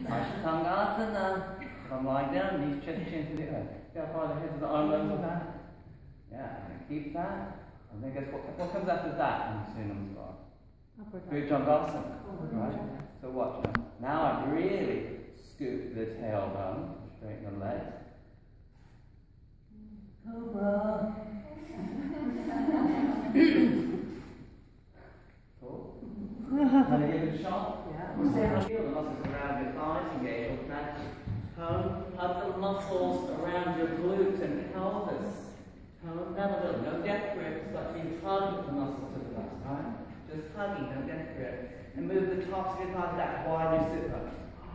Ashtangasana. From lying down, knees chest chin to the earth. See how far the heads of the arm bones are back? Yeah, keep that. And then guess what comes after that in Sunamsara? Bhujangasana. Right? So watch now. Now I really scoop the tailbone, straighten the legs. Cobra. Cool. Want to give it a shot? Yeah. We'll see how you feel the muscles around your thighs engage automatically. Hug the muscles around your glutes and pelvis. Tone down a little. No death grips, but you hug the muscles to the left, right? Just hugging, no death grip. And move the tops of your thighs back while you sit bones.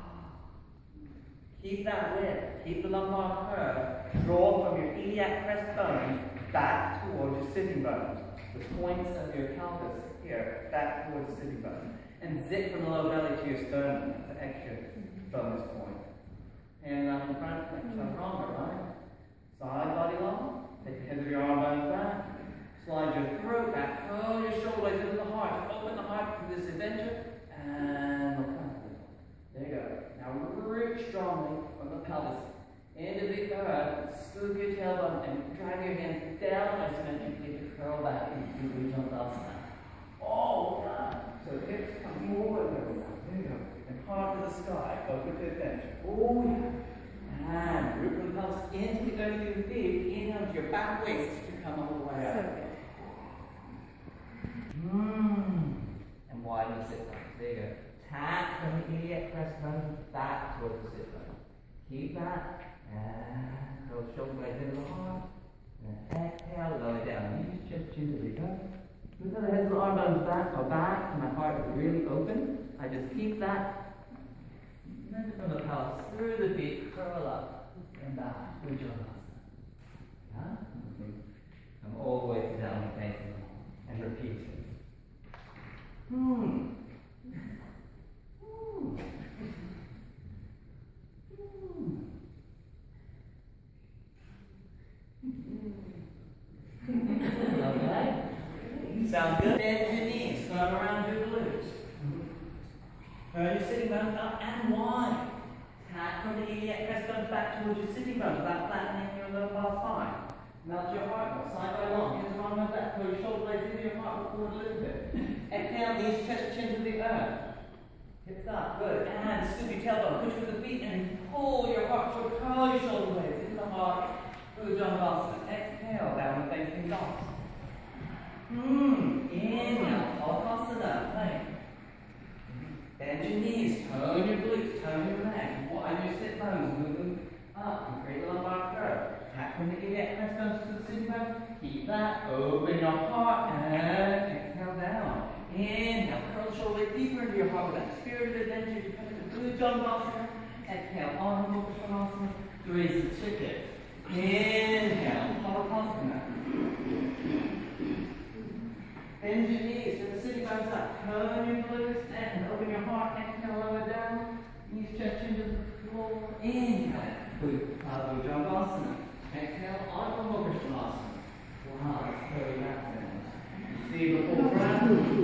Keep that lift. Keep the lumbar curve. Draw from your iliac crest bone back towards your sitting bones. The points of your pelvis here, back towards the sitting bone. And zip from the low belly to your sternum. That's an extra bonus point. Hands up in front, make yourself longer, right? Side body long. Take the heads of your arm bones back. Slide your throat back. Curl your shoulder blades into the heart. Open the heart for this adventure. And look up. There you go. Now root strongly from the pelvis into the earth. Scoop your tailbone and drag your hands down asymmetrically to curl back into Bhujangasana. Oh, God. So hips come forward. There you go. And heart to the sky. Open to adventure. Oh, yeah. And root from the pelvis into the earth through the feet. Inhale to your back waist to come all the way up. And widen the sit bones. There you go. Tap from the iliac crest bone back towards the sit bone. Keep that. And curl the shoulder blades into the heart. And exhale, lower down. Knees, chest, chin to the earth. Move the heads of the arm bones back or back. My heart is really open. I just keep that. Remember from the pelvis through the feet, curl up and back. Bhujangasana. Yeah? Come all the way to down facing and repeat it. Okay? Sound good? Bend your knees, turn around your glutes. Turn your sitting bones up and wide. Tap from the iliac crest bones back towards your sitting bones without flattening your lumbar spine. Melt your heart, side by long. Hands around my back, pull your shoulder blades into your heart, forward a little bit. Exhale, knees, chest, chin to the earth. Hips up, good. And scoop your tailbone, push with the feet, and pull your heart forward, curl your shoulder blades into the heart. Bhujangasana. Exhale, downward facing dog. Inhale, Hatha, plank. Bend your knees, turn your glutes, turn your legs, widen your sit bones, move them up, and create a lumbar curve. Tap from the iliac crest bones to the sitting bone. Keep that. Open your heart and exhale down. Inhale, curl the shoulder deeper into your heart with that spirit of adventure. You come into Bhujangasana. Exhale, Anusara Certified. Raise the ticket. Inhale, Hatha. Bend your knees, so the sitting bones up. Turn your glutes and open your heart. Exhale, lower down. Knees stretch into the floor. Inhale, Bhujangasana. Exhale, Anusara Certified. Wow, that's very nice. See the whole breath.